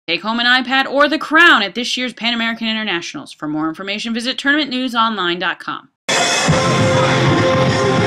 Take home an iPad or the crown at this year's Pan American Internationals. For more information, visit tournamentnewsonline.com.